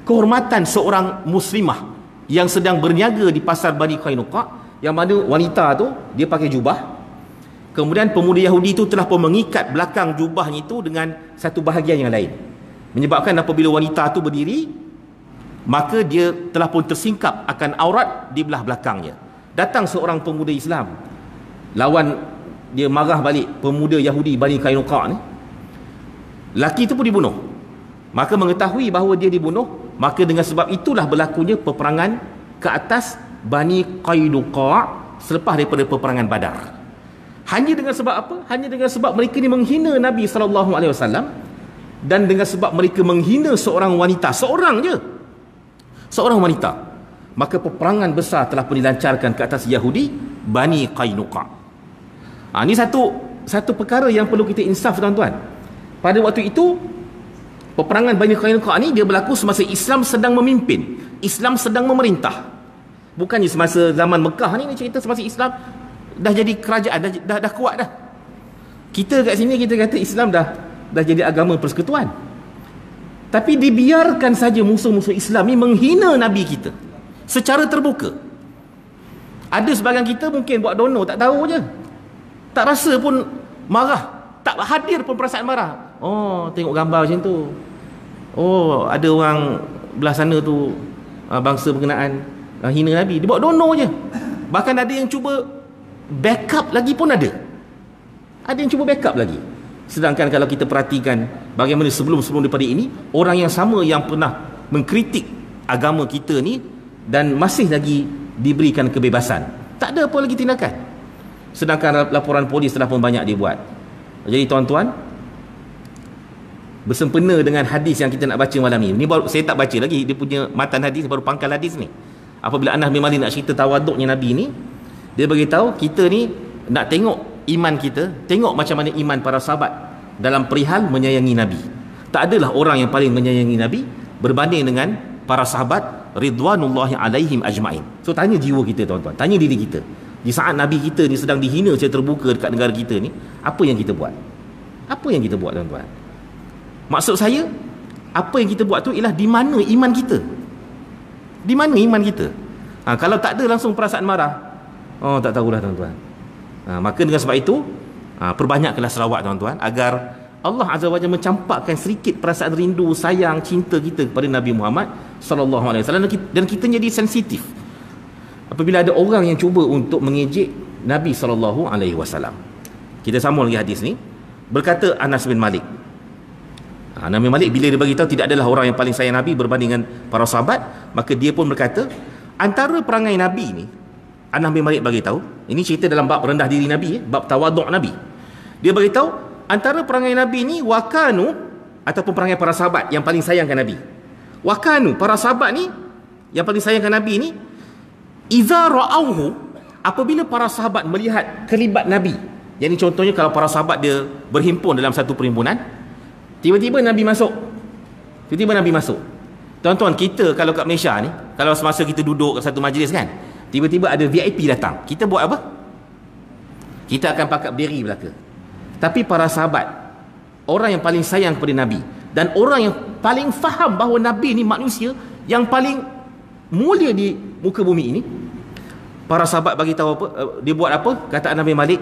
kehormatan seorang muslimah yang sedang berniaga di pasar Bani Qainuqa, yang mana wanita tu dia pakai jubah. Kemudian pemuda Yahudi itu telah pun mengikat belakang jubahnya itu dengan satu bahagian yang lain, menyebabkan apabila wanita itu berdiri, maka dia telah pun tersingkap akan aurat di belah belakangnya. Datang seorang pemuda Islam, lawan dia, marah balik pemuda Yahudi Bani Qainuqa ni. Laki itu pun dibunuh. Maka mengetahui bahawa dia dibunuh, maka dengan sebab itulah berlakunya peperangan ke atas Bani Qainuqa selepas daripada peperangan Badar. Hanya dengan sebab apa? Hanya dengan sebab mereka ni menghina Nabi sallallahu alaihi wasallam, dan dengan sebab mereka menghina seorang wanita, seorang je, seorang wanita, maka peperangan besar telah pun dilancarkan ke atas Yahudi Bani Qainuqa. Ha, ini satu satu perkara yang perlu kita insaf, tuan-tuan. Pada waktu itu peperangan Bani Qainuqa ni dia berlaku semasa Islam sedang memimpin, Islam sedang memerintah. Bukannya semasa zaman Mekah ni, ni cerita semasa Islam dah jadi kerajaan, dah, dah, dah kuat dah. Kita kat sini kita kata Islam dah dah jadi agama persekutuan. Tapi dibiarkan saja musuh-musuh Islam ni menghina Nabi kita secara terbuka. Ada sebahagian kita mungkin buat dono, tak tahu je, tak rasa pun marah, tak hadir pun perasaan marah. Oh, tengok gambar macam tu, oh ada orang belah sana tu bangsa berkenaan hina Nabi, dia buat dono je. Bahkan ada yang cuba backup lagi pun ada. Ada yang cuba backup lagi. Sedangkan kalau kita perhatikan bagaimana sebelum-sebelum daripada ini, orang yang sama yang pernah mengkritik agama kita ni dan masih lagi diberikan kebebasan, tak ada apa lagi tindakan. Sedangkan laporan polis telah pun banyak dibuat. Jadi tuan-tuan, bersempena dengan hadis yang kita nak baca malam ni, ni baru, saya tak baca lagi dia punya matan hadis, baru pangkal hadis ni. Apabila Anas bin Malik nak cerita tawaduknya Nabi ni, dia beritahu kita ni nak tengok iman kita, tengok macam mana iman para sahabat dalam perihal menyayangi Nabi. Tak adalah orang yang paling menyayangi Nabi berbanding dengan para sahabat ridwanullahi alaihim ajma'in. So tanya jiwa kita, tuan-tuan, tanya diri kita. Di saat Nabi kita ni sedang dihina secara terbuka dekat negara kita ni, apa yang kita buat? Apa yang kita buat, tuan-tuan? Maksud saya, apa yang kita buat tu ialah di mana iman kita? Di mana iman kita? Ha, kalau tak ada langsung perasaan marah, oh tak tahulah, tuan-tuan. Ha, maka dengan sebab itu, ha, perbanyakkanlah selawat, tuan-tuan, agar Allah Azza wa Jalla mencampakkan sedikit perasaan rindu, sayang, cinta kita kepada Nabi Muhammad sallallahu alaihi wasallam, dan kita jadi sensitif apabila ada orang yang cuba untuk mengejek Nabi sallallahu alaihi wasallam. Kita sambung lagi hadis ni. Berkata Anas bin Malik, ha, Nabi Malik bila dia bagi tahu tidak adalah orang yang paling sayang Nabi berbanding dengan para sahabat, maka dia pun berkata, antara perangai Nabi ni, Anas bin Malik bagi tahu, ini cerita dalam bab rendah diri Nabi, eh, bab tawaduk Nabi. Dia bagi tahu antara perangai Nabi ni, wakanu, ataupun perangai para sahabat yang paling sayangkan Nabi. Wakanu, para sahabat ni yang paling sayangkan Nabi ni, idza ra'auhu, apabila para sahabat melihat kelibat Nabi. Jadi contohnya kalau para sahabat dia berhimpun dalam satu perhimpunan, tiba-tiba Nabi masuk. Tiba-tiba Nabi masuk. Tuan-tuan, kita kalau kat Malaysia ni, kalau semasa kita duduk kat satu majlis kan, tiba-tiba ada V I P datang, kita buat apa? Kita akan pakat berdiri belaka. Tapi para sahabat, orang yang paling sayang kepada Nabi, dan orang yang paling faham bahawa Nabi ni manusia yang paling mulia di muka bumi ini, para sahabat bagi tahu apa? Dia buat apa? Kata Nabi Malik,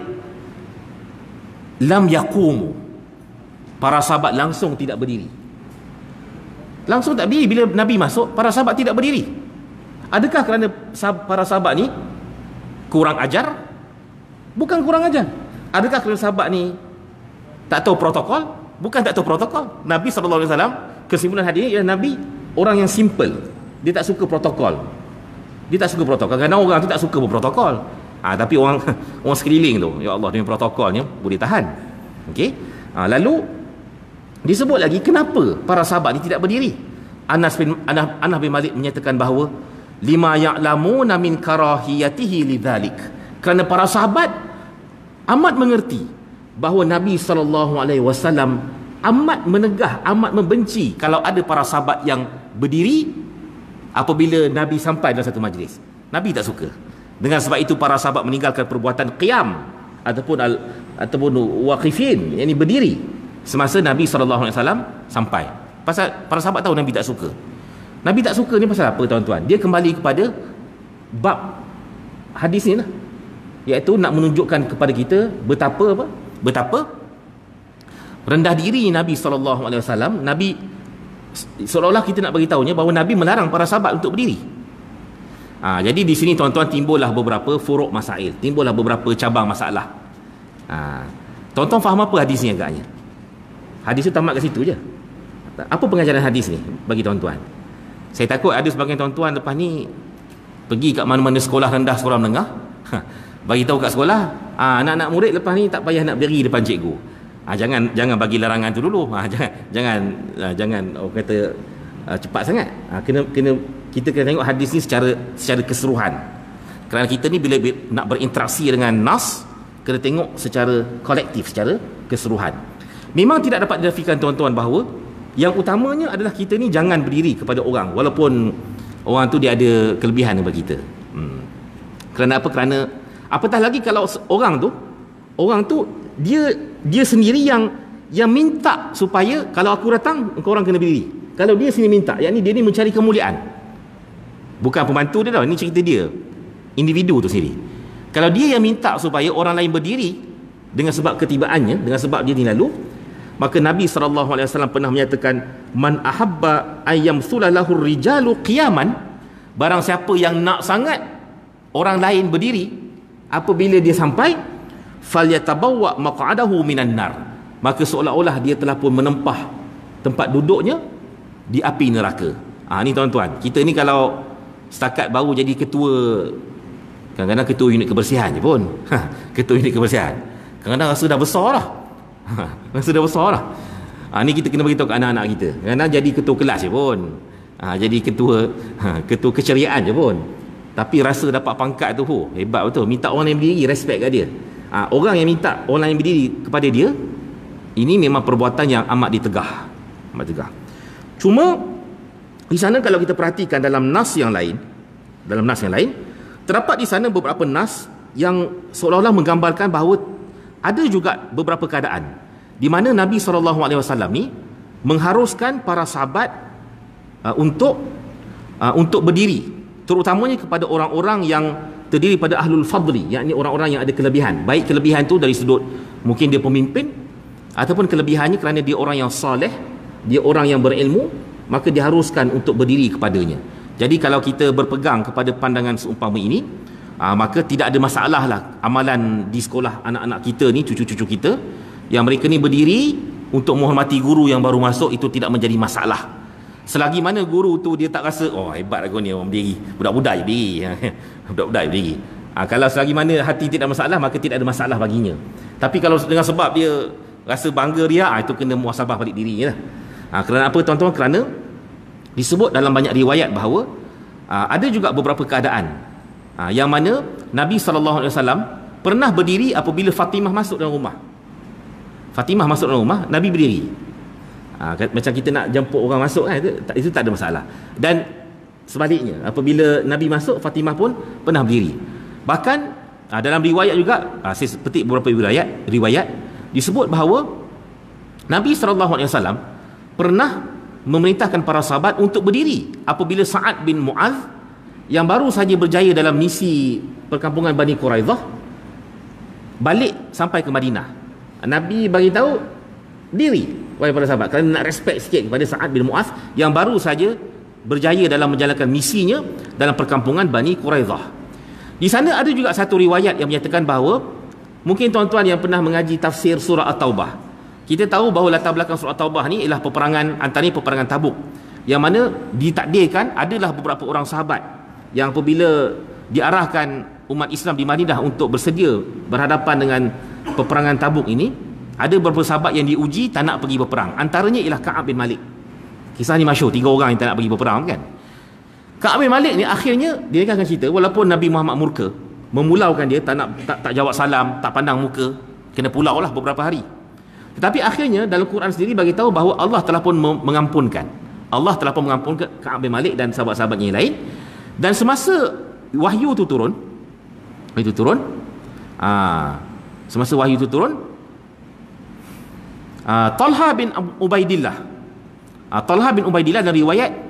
lam yaqumu. Para sahabat langsung tidak berdiri. Langsung tak berdiri bila Nabi masuk, para sahabat tidak berdiri. Adakah kerana para sahabat ni kurang ajar? Bukan kurang ajar. Adakah kerana sahabat ni tak tahu protokol? Bukan tak tahu protokol. Nabi sallallahu alaihi wasallam, kesimpulan hadis ialah Nabi orang yang simple. Dia tak suka protokol. Dia tak suka protokol. Kerana orang tu tak suka berprotokol. Ah, tapi orang orang sekeliling tu, ya Allah, dengan protokolnya boleh tahan. Okey. Ah, lalu disebut lagi kenapa para sahabat ni tidak berdiri. Anas bin Anas, Anas bin Malik menyatakan bahawa lima ya'lamuna min karahiyatihi lidzalik. Kerana para sahabat amat mengerti bahawa Nabi sallallahu alaihi wasallam amat menegah, amat membenci kalau ada para sahabat yang berdiri apabila Nabi sampai dalam satu majlis. Nabi tak suka. Dengan sebab itu para sahabat meninggalkan perbuatan qiyam ataupun al, ataupun waqifin, yakni berdiri semasa Nabi sallallahu alaihi wasallam sampai. Pasal para sahabat tahu Nabi tak suka. Nabi tak suka ni pasal apa tuan-tuan? Dia kembali kepada bab hadis ni lah, iaitu nak menunjukkan kepada kita betapa apa? Betapa rendah diri Nabi sallallahu alaihi wasallam. Nabi seolah-olah kita nak bagi tahunya bahawa Nabi melarang para sahabat untuk berdiri. Ha, jadi di sini tuan-tuan timbullah beberapa furuk masail, timbullah beberapa cabang masalah. Ha, tuan-tuan faham apa hadis ni agaknya? Hadis tu tamat kat situ je. Apa pengajaran hadis ni bagi tuan-tuan? Saya takut ada sebagian tuan-tuan lepas ni pergi kat mana-mana sekolah rendah, sekolah menengah, ha, bagi tahu kat sekolah, ha, anak-anak murid lepas ni tak payah nak berdiri depan cikgu. Ha, jangan jangan bagi larangan tu dulu. Ha, jangan jangan ha, jangan orang kata uh, cepat sangat. Ha, kena kena kita kena tengok hadis ni secara secara keseluruhan. Kerana kita ni bila nak berinteraksi dengan nas, kena tengok secara kolektif, secara keseluruhan. Memang tidak dapat dinafikan tuan-tuan bahawa yang utamanya adalah kita ni jangan berdiri kepada orang walaupun orang tu dia ada kelebihan daripada kita. Hmm. Kerana apa? Kerana apatah lagi kalau orang tu orang tu dia dia sendiri yang yang minta supaya kalau aku datang engkau orang kena berdiri. Kalau dia sendiri minta, yakni dia ni mencari kemuliaan. Bukan pembantu dia tau, ini cerita dia. Individu tu sendiri. Kalau dia yang minta supaya orang lain berdiri dengan sebab ketibaannya, dengan sebab dia ni lalu, maka Nabi sallallahu alaihi wasallam pernah menyatakan, man ahabba ayyam sulalahur rijalu qiyaman, barang siapa yang nak sangat orang lain berdiri apabila dia sampai, falyatabawwa maq'adahu minan nar, maka seolah-olah dia telah pun menempah tempat duduknya di api neraka. Ah, ni tuan-tuan, kita ni kalau setakat baru jadi ketua, kadang-kadang ketua unit kebersihan je pun, ketua unit kebersihan, kadang-kadang rasa dah besar lah, rasa dah besar lah. Ha, ni kita kena beritahu ke anak-anak kita, kadang-kadang jadi ketua kelas je pun, ha, jadi ketua ha, ketua keceriaan je pun, tapi rasa dapat pangkat tu, oh, hebat betul, minta orang lain berdiri, respect kat dia. Ha, orang yang minta orang lain berdiri kepada dia, ini memang perbuatan yang amat ditegah, amat tegah. Cuma di sana kalau kita perhatikan dalam nas yang lain, dalam nas yang lain, terdapat di sana beberapa nas yang seolah-olah menggambarkan bahawa ada juga beberapa keadaan di mana Nabi sallallahu alaihi wasallam ni mengharuskan para sahabat uh, untuk uh, untuk berdiri, terutamanya kepada orang-orang yang terdiri pada ahlul fadli, yakni orang-orang yang ada kelebihan. Baik kelebihan tu dari sudut mungkin dia pemimpin, ataupun kelebihannya kerana dia orang yang soleh, dia orang yang berilmu, maka diharuskan untuk berdiri kepadanya. Jadi kalau kita berpegang kepada pandangan seumpama ini, aa, maka tidak ada masalah lah amalan di sekolah anak-anak kita ni, cucu-cucu kita, yang mereka ni berdiri untuk menghormati guru yang baru masuk, itu tidak menjadi masalah. Selagi mana guru tu dia tak rasa, oh hebat aku ni orang berdiri, budak-budak je berdiri, budak-budak je berdiri. Aa, kalau selagi mana hati tidak masalah, maka tidak ada masalah baginya. Tapi kalau dengan sebab dia rasa bangga dia, aa, itu kena muhasabah balik diri lah. Ha, kerana apa tuan-tuan? Kerana disebut dalam banyak riwayat bahawa ha, ada juga beberapa keadaan ha, yang mana Nabi sallallahu alaihi wasallam pernah berdiri apabila Fatimah masuk dalam rumah. Fatimah masuk dalam rumah, Nabi berdiri. Ha, macam kita nak jemput orang masuk kan, itu, itu tak ada masalah. Dan sebaliknya, apabila Nabi masuk, Fatimah pun pernah berdiri. Bahkan ha, dalam riwayat juga, ha, saya petik beberapa riwayat, riwayat disebut bahawa Nabi sallallahu alaihi wasallam pernah memerintahkan para sahabat untuk berdiri apabila Sa'ad bin Mu'adh yang baru saja berjaya dalam misi perkampungan Bani Quraidah balik sampai ke Madinah. Nabi bagi tahu diri wahai para sahabat, kerana nak respect sikit kepada Sa'ad bin Mu'adh yang baru saja berjaya dalam menjalankan misinya dalam perkampungan Bani Quraidah. Di sana ada juga satu riwayat yang menyatakan bahawa, mungkin tuan-tuan yang pernah mengaji tafsir surah At-Taubah, kita tahu bahawa latar belakang surah Taubah ni ialah peperangan, antaranya peperangan Tabuk, yang mana ditakdirkan adalah beberapa orang sahabat yang apabila diarahkan umat Islam di Madinah untuk bersedia berhadapan dengan peperangan Tabuk ini, ada beberapa sahabat yang diuji tak nak pergi berperang. Antaranya ialah Ka'ab bin Malik. Kisah ni masyhur, tiga orang yang tak nak pergi berperang kan. Ka'ab bin Malik ni akhirnya dia akan cerita, walaupun Nabi Muhammad murka, memulaukan dia, tak nak tak, tak jawab salam, tak pandang muka, kena pulau lah beberapa hari. Tetapi akhirnya dalam Quran sendiri bagi tahu bahawa Allah telah pun mengampunkan. Allah telah pun mengampunkan Ka'ab bin Malik dan sahabat-sahabatnya yang lain. Dan semasa wahyu itu turun, itu turun, aa, semasa wahyu itu turun, aa, Talha bin Ubaidillah, aa, Talha bin Ubaidillah dalam riwayat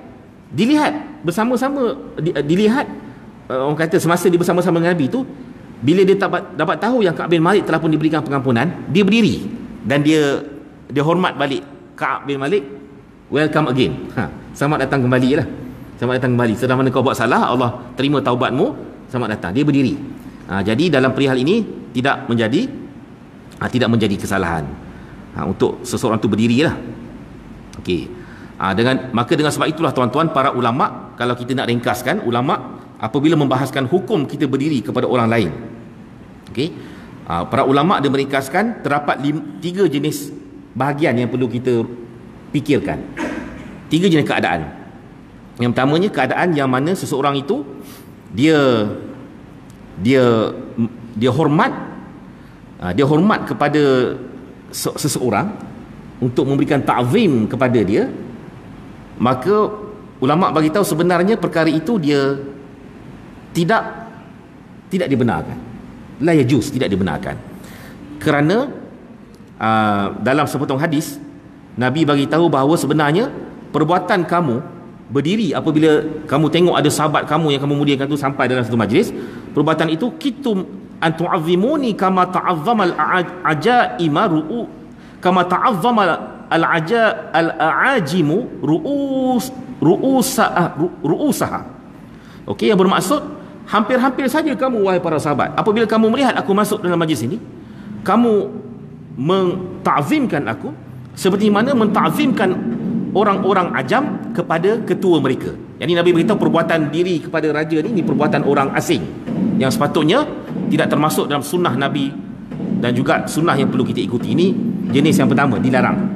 Dilihat bersama-sama, di, dilihat uh, orang kata semasa dia bersama-sama dengan Nabi tu, bila dia dapat dapat tahu yang Ka'ab bin Malik telah pun diberikan pengampunan, dia berdiri dan dia dia hormat balik Ka'ab bin Malik, welcome again. Ha, selamat datang kembali lah. Selamat datang kembali. Sedang mana kau buat salah, Allah terima taubatmu, selamat datang. Dia berdiri. Ha, jadi dalam perihal ini tidak menjadi ha, tidak menjadi kesalahan. Ha, untuk seseorang tu berdiri lah. Okey. Ha, dengan maka dengan sebab itulah tuan-tuan, para ulama, kalau kita nak ringkaskan, ulama apabila membahaskan hukum kita berdiri kepada orang lain, okey, uh, para ulama dia meringkaskan terdapat lim, tiga jenis bahagian yang perlu kita fikirkan. Tiga jenis keadaan. Yang pertamanya keadaan yang mana seseorang itu dia dia dia hormat uh, dia hormat kepada seseorang untuk memberikan ta'zim kepada dia, maka ulama bagi tahu sebenarnya perkara itu dia tidak tidak dibenarkan. La yajuz, tidak dibenarkan. Kerana uh, dalam sepotong hadis Nabi bagi tahu bahawa sebenarnya perbuatan kamu berdiri apabila kamu tengok ada sahabat kamu yang kamu muliakan tu sampai dalam satu majlis, perbuatan itu kitum an tu'azzimuni kama ta'azzama al-ajaima ru'u kama ta'azzama al-aja al-aajimu ru'us ru'usaha ru'usaha. Okey, yang bermaksud hampir-hampir saja kamu, wahai para sahabat, apabila kamu melihat aku masuk dalam majlis ini, kamu menta'zimkan aku seperti mana menta'zimkan orang-orang ajam kepada ketua mereka. Jadi Nabi beritahu perbuatan diri kepada raja ni, ni perbuatan orang asing yang sepatutnya tidak termasuk dalam sunnah Nabi dan juga sunnah yang perlu kita ikuti. Ini jenis yang pertama, dilarang.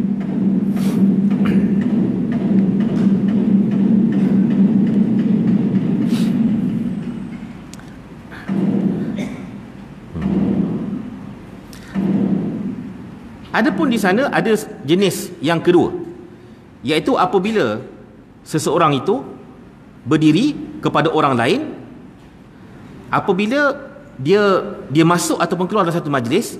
Adapun di sana ada jenis yang kedua, iaitu apabila seseorang itu berdiri kepada orang lain apabila dia dia masuk ataupun keluar dalam satu majlis,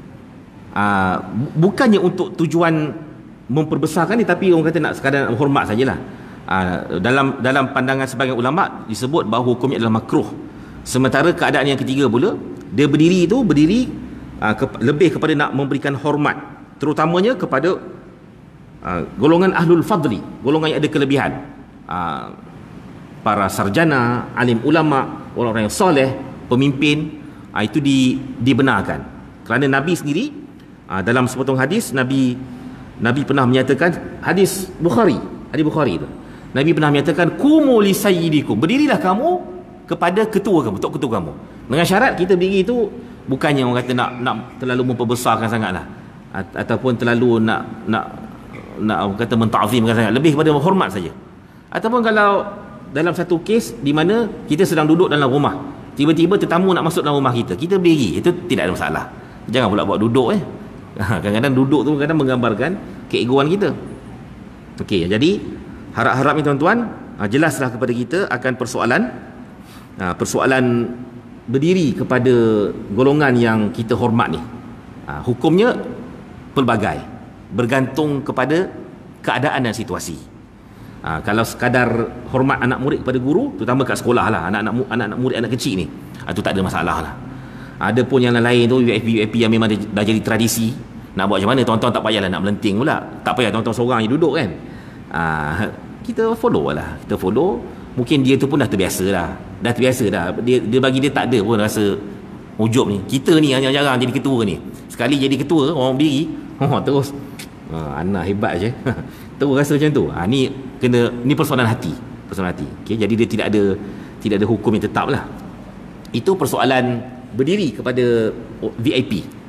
aa, bukannya untuk tujuan memperbesarkan ni, tapi orang kata nak sekadar nak hormat sajalah. Aa, dalam dalam pandangan sebagian ulama disebut bahawa hukumnya adalah makruh. Sementara keadaan yang ketiga pula, dia berdiri itu berdiri Uh, ke, lebih kepada nak memberikan hormat, terutamanya kepada uh, golongan ahlul fadli, golongan yang ada kelebihan, uh, para sarjana, alim ulama, orang-orang yang soleh, pemimpin, uh, itu di, dibenarkan. Kerana Nabi sendiri uh, dalam sepotong hadis, Nabi Nabi pernah menyatakan, hadis Bukhari, hadis Bukhari itu, Nabi pernah menyatakan, kumu li sayyidikum, berdirilah kamu kepada ketua kamu, tok ketua kamu. Dengan syarat kita berdiri itu bukannya orang kata nak nak terlalu memperbesarkan sangatlah, ataupun terlalu nak nak nak orang kata menta'zimkan sangat, lebih kepada hormat saja. Ataupun kalau dalam satu kes di mana kita sedang duduk dalam rumah, tiba-tiba tetamu nak masuk dalam rumah kita, kita berdiri, itu tidak ada masalah. Jangan pula buat duduk eh. Kadang-kadang duduk tu kadang menggambarkan keegoan kita. Okey, jadi harap-harapnya tuan-tuan jelaslah kepada kita akan persoalan persoalan berdiri kepada golongan yang kita hormat ni. Ha, hukumnya pelbagai, bergantung kepada keadaan dan situasi. Ha, kalau sekadar hormat anak murid kepada guru, terutama kat sekolah lah, anak-anak anak-anak murid anak kecil ni, ha, tu tak ada masalah lah. Ada pun yang lain tu, U F P U F P yang memang dah, dah jadi tradisi, nak buat macam mana tuan-tuan tak payahlah nak melenting pula, tak payah tuan-tuan seorang je duduk kan. Ha, kita follow lah, kita follow. Mungkin dia tu pun dah terbiasa dah, dah terbiasa dah. Dia, dia bagi dia tak ada pun rasa ujub ni. Kita ni yang jarang jadi ketua ni. Sekali jadi ketua, orang berdiri, oh, terus ha, anak hebat je. Terus rasa macam tu. Ha, ni kena, ni persoalan hati, persoalan hati. Okay, jadi dia tidak ada tidak ada hukum yang tetap lah. Itu persoalan berdiri kepada V I P.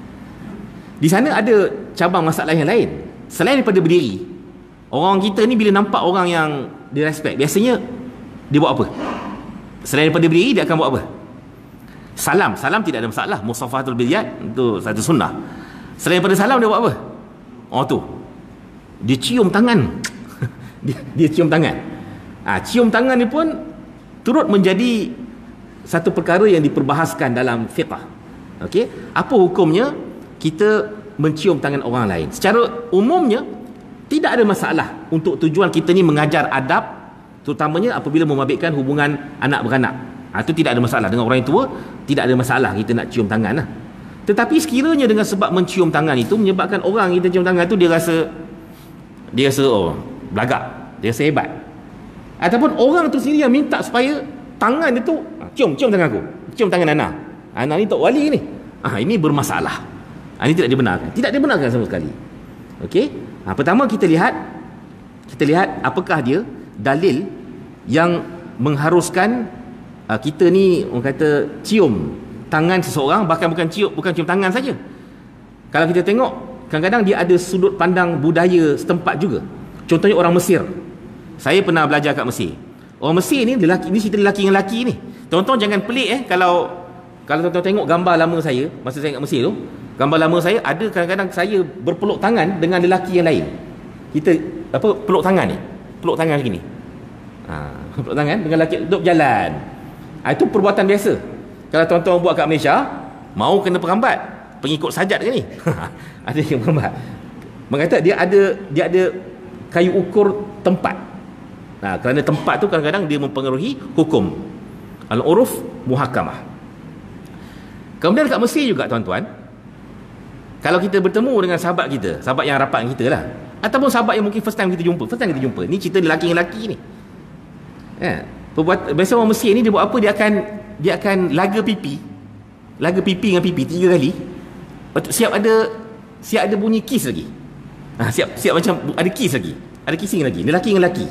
Di sana ada cabang masalah yang lain. Selain daripada berdiri, orang kita ni bila nampak orang yang dia respect, biasanya dia buat apa? Selain daripada berdiri, dia akan buat apa? Salam. Salam tidak ada masalah. Musafahatul biyad itu satu sunnah. Selain daripada salam, dia buat apa? Oh tu, dia cium tangan. dia, dia cium tangan. Ha, cium tangan ni pun turut menjadi satu perkara yang diperbahaskan dalam fiqh. Okey, apa hukumnya kita mencium tangan orang lain? Secara umumnya tidak ada masalah untuk tujuan kita ni mengajar adab terutamanya apabila memabitkan hubungan anak beranak. Ha, itu tidak ada masalah. Dengan orang yang tua tidak ada masalah kita nak cium tangan lah. Tetapi sekiranya dengan sebab mencium tangan itu menyebabkan orang kita cium tangan tu dia rasa dia rasa oh belagak, dia rasa hebat, ataupun orang tu sendiri yang minta supaya tangan dia tu cium cium tangan aku, cium tangan Ana, Ana ni tok wali ni, ah ini bermasalah. Ah, ini tidak dibenarkan, tidak dibenarkan sama sekali. Okey, ah, pertama kita lihat kita lihat apakah dia dalil yang mengharuskan uh, kita ni orang kata cium tangan seseorang, bahkan bukan cium bukan cium tangan saja. Kalau kita tengok kadang-kadang dia ada sudut pandang budaya setempat juga. Contohnya orang Mesir. Saya pernah belajar kat Mesir. Orang Mesir ni lelaki, ni cerita lelaki dengan lelaki ni. Tuan-tuan jangan pelik eh kalau kalau tuan-tuan tengok gambar lama saya masa saya kat Mesir tu, gambar lama saya ada kadang-kadang saya berpeluk tangan dengan lelaki yang lain. Kita apa peluk tangan ni, peluk tangan macam ni. Ha, peluk tangan dengan lelaki duduk berjalan. Ha, itu perbuatan biasa. Kalau tuan-tuan buat kat Malaysia, mau kena perambat, pengikut sajat ke ni? Ada yang perambat. Mengata dia ada dia ada kayu ukur tempat. Nah, kerana tempat tu kadang-kadang dia mempengaruhi hukum. Al-uruf muhakamah. Kemudian kat Mesir juga tuan-tuan, kalau kita bertemu dengan sahabat kita, sahabat yang rapat dengan kita lah, ataupun sahabat yang mungkin first time kita jumpa, first time kita jumpa, ni cerita lelaki dengan lelaki ni. Ya, perbuat, biasa orang Mesir ni dia buat apa? Dia akan dia akan laga pipi, laga pipi dengan pipi tiga kali. Siap ada siap ada bunyi kiss lagi. Ha, siap siap macam ada kiss lagi, ada kissing lagi. Lelaki dengan lelaki.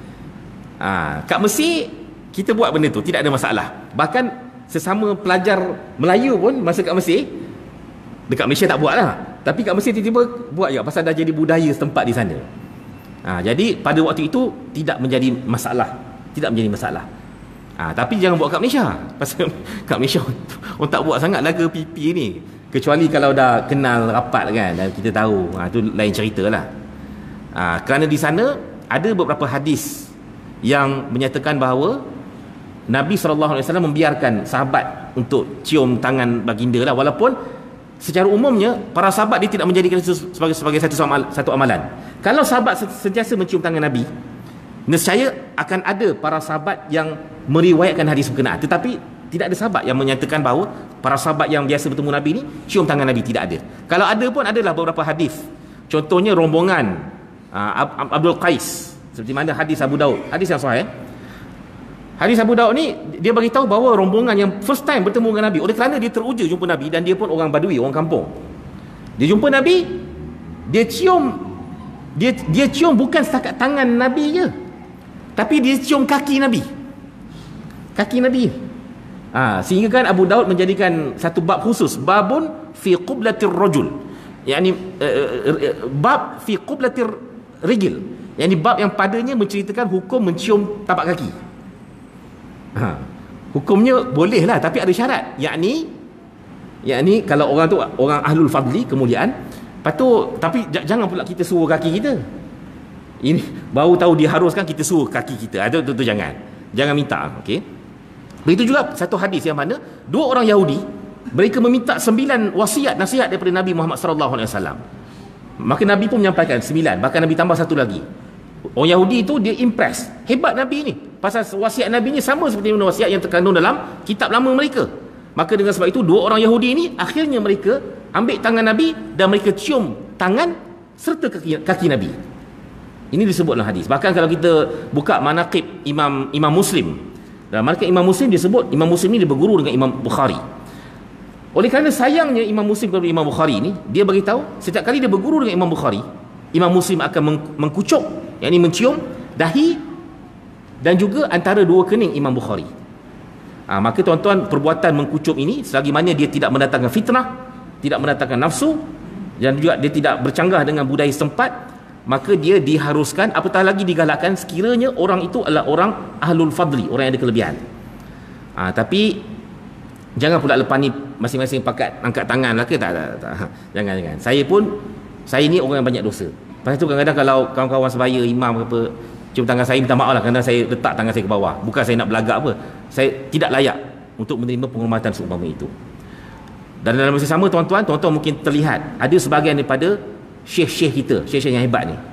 Ha, kat Mesir kita buat benda tu tidak ada masalah. Bahkan sesama pelajar Melayu pun masa kat Mesir, dekat Malaysia tak buat lah, tapi kat Mesir tiba-tiba buat je pasal dah jadi budaya setempat di sana. Ha, jadi pada waktu itu tidak menjadi masalah, tidak menjadi masalah. Ha, tapi jangan buat kat Malaysia, pasal kat Malaysia orang tak buat sangat laga pipi ni, kecuali kalau dah kenal rapat kan dan kita tahu. Ha, tu lain cerita lah. Ha, kerana di sana ada beberapa hadis yang menyatakan bahawa Nabi sallallahu alaihi wasallam membiarkan sahabat untuk cium tangan baginda lah, walaupun secara umumnya para sahabat dia tidak menjadikan itu sebagai sebagai satu satu amalan. Kalau sahabat sentiasa mencium tangan Nabi, nescaya akan ada para sahabat yang meriwayatkan hadis berkenaan, tetapi tidak ada sahabat yang menyatakan bahawa para sahabat yang biasa bertemu Nabi ni cium tangan Nabi, tidak ada. Kalau ada pun adalah beberapa hadis. Contohnya rombongan uh, Abdul Qais, seperti mana hadis Abu Daud, hadis yang sahih. Hadis Abu Daud ni dia bagi tahu bahawa rombongan yang first time bertemu dengan Nabi, oleh kerana dia teruja jumpa Nabi dan dia pun orang Badui, orang kampung. Dia jumpa Nabi, dia cium dia dia cium bukan setakat tangan Nabi je, tapi dia cium kaki Nabi. Kaki Nabi. Ha, sehingga kan Abu Daud menjadikan satu bab khusus, babun fi qublatir rajul. yakni uh, uh, bab fi qublatir rijil. yakni bab yang padanya menceritakan hukum mencium tapak kaki. Ha. Hukumnya boleh lah, tapi ada syarat. Yakni yakni kalau orang tu orang ahlul fadli, kemuliaan, lepas tu tapi jangan pula kita suruh kaki kita. Ini baru tahu diharuskan kita suruh kaki kita. Itu tu, tu, tu jangan. Jangan minta, okey. Begitu juga satu hadis yang mana dua orang Yahudi, mereka meminta sembilan wasiat nasihat daripada Nabi Muhammad sallallahu alaihi wasallam. Maka Nabi pun menyampaikan sembilan, bahkan Nabi tambah satu lagi. Orang Yahudi itu dia impress, hebat Nabi ni, pasal wasiat Nabi ni sama seperti wasiat yang terkandung dalam kitab lama mereka. Maka dengan sebab itu dua orang Yahudi ini akhirnya mereka ambil tangan Nabi dan mereka cium tangan serta kaki, kaki Nabi. Ini disebut dalam hadis. Bahkan kalau kita buka manaqib Imam Imam Muslim, dalam manaqib Imam Muslim disebut Imam Muslim ni dia berguru dengan Imam Bukhari. Oleh kerana sayangnya Imam Muslim kepada Imam Bukhari ni, dia bagi tahu setiap kali dia berguru dengan Imam Bukhari, Imam Muslim akan meng- mengkucuk, yakni mencium dahi dan juga antara dua kening Imam Bukhari. Ha, maka tuan-tuan, perbuatan mengkucuk ini selagi mana dia tidak mendatangkan fitnah, tidak mendatangkan nafsu, dan juga dia tidak bercanggah dengan budaya setempat, maka dia diharuskan, apatah lagi digalakkan sekiranya orang itu adalah orang ahlul fadli, orang yang ada kelebihan. Ha, tapi jangan pula lepas ni masing-masing pakat angkat tangan lah ke, tak, tak, tak. Jangan, jangan. Saya pun, saya ni orang yang banyak dosa. Lepas tu kadang-kadang kalau kawan-kawan sebaya, imam ke apa, cium tangan saya, minta maaf lah kerana saya letak tangan saya ke bawah. Bukan saya nak belagak apa, saya tidak layak untuk menerima penghormatan seumpama itu. Dan dalam masa sama tuan-tuan, tuan-tuan mungkin terlihat ada sebahagian daripada syekh-syekh kita, syekh-syekh yang hebat ni,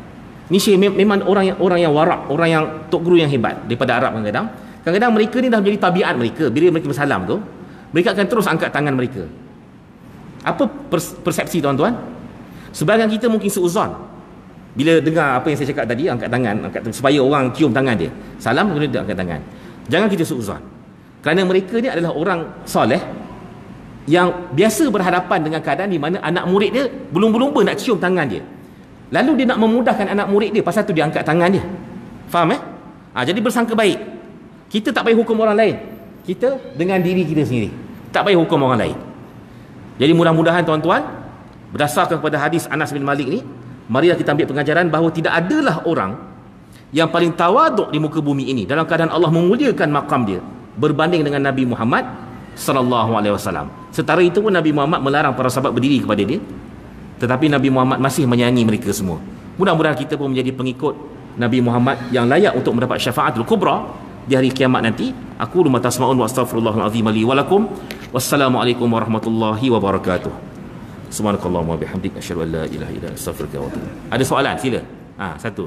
Ni Syekh memang orang yang orang yang warak, orang yang tok guru yang hebat daripada Arab kadang-kadang. Kadang-kadang mereka ni dah menjadi tabiat mereka. Bila mereka bersalam tu, mereka akan terus angkat tangan mereka. Apa persepsi tuan-tuan? Sebahagian kita mungkin seuzon bila dengar apa yang saya cakap tadi, angkat tangan, angkat tangan, supaya orang cium tangan dia. Salam kemudian dia angkat tangan. Jangan kita seuzon. Kerana mereka ni adalah orang soleh yang biasa berhadapan dengan keadaan di mana anak murid dia belum-belum nak cium tangan dia. Lalu dia nak memudahkan anak murid dia, pasal tu dia angkat tangan dia. Faham eh? Ha, jadi bersangka baik. Kita tak payah hukum orang lain. Kita dengan diri kita sendiri. Tak payah hukum orang lain. Jadi mudah-mudahan tuan-tuan, berdasarkan kepada hadis Anas bin Malik ni, marilah kita ambil pengajaran bahawa tidak adalah orang yang paling tawaduk di muka bumi ini dalam keadaan Allah memuliakan maqam dia berbanding dengan Nabi Muhammad sallallahu alaihi wasallam. Setara itu pun Nabi Muhammad melarang para sahabat berdiri kepada dia, tetapi Nabi Muhammad masih menyayangi mereka semua. Mudah-mudahan kita pun menjadi pengikut Nabi Muhammad yang layak untuk mendapat syafaatul kubra di hari kiamat nanti. Aku lu matasmaun wa astaghfirullahal azim li wa lakum. Wassalamualaikum warahmatullahi wabarakatuh. Subhanakallahumma wa bihamdika asyhadu an la ilaha illa anta astaghfiruka wa atubu ilaik. Ada soalan? Sila. Ha, satu.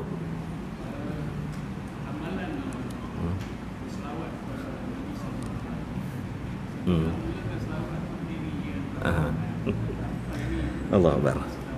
Hmm. Aha. Allah Akbar.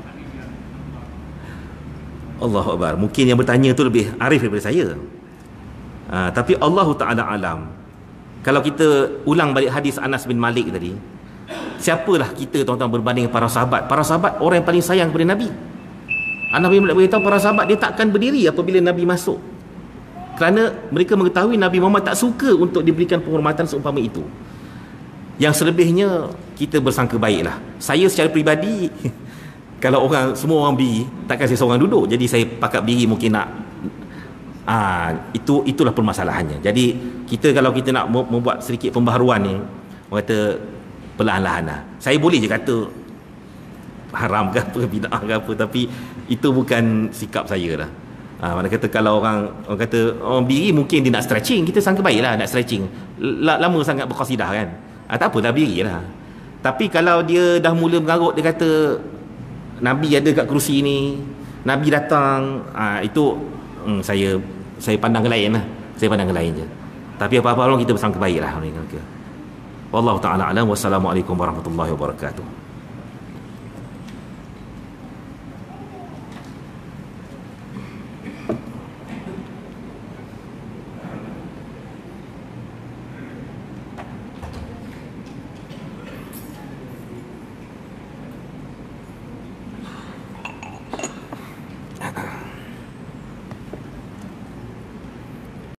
Allah Akbar. Mungkin yang bertanya tu lebih arif daripada saya. Ha, tapi Allah Ta'ala alam. Kalau kita ulang balik hadis Anas bin Malik tadi, siapalah kita tuan-tuan berbanding para sahabat? Para sahabat orang yang paling sayang kepada Nabi. Anas bin Malik beritahu para sahabat dia takkan berdiri apabila Nabi masuk, kerana mereka mengetahui Nabi Muhammad tak suka untuk diberikan penghormatan seumpama itu. Yang selebihnya kita bersangka baiklah. Saya secara peribadi kalau orang semua orang berdiri, takkan saya seorang duduk. Jadi saya pakat berdiri mungkin nak ah itu itulah permasalahannya. Jadi kita kalau kita nak membuat sedikit pembaharuan ni, orang kata perlahan-lahan lah. Saya boleh je kata haram ke apa, bid'ah ke apa, tapi itu bukan sikap saya lah. Ha, mana kata kalau orang orang kata orang berdiri mungkin dia nak stretching, kita sangka baiklah nak stretching. Lama sangat berqasidah kan. Ah, tak apa, dah berdiri lah. Tapi kalau dia dah mula mengarut, dia kata Nabi ada kat kerusi ni, Nabi datang, ah, itu hmm, saya saya pandang ke lain lah. Saya pandang ke lain je. Tapi apa-apa orang kita bersangka baik lah. Wallahu ta'ala alam. Wassalamualaikum warahmatullahi wabarakatuh.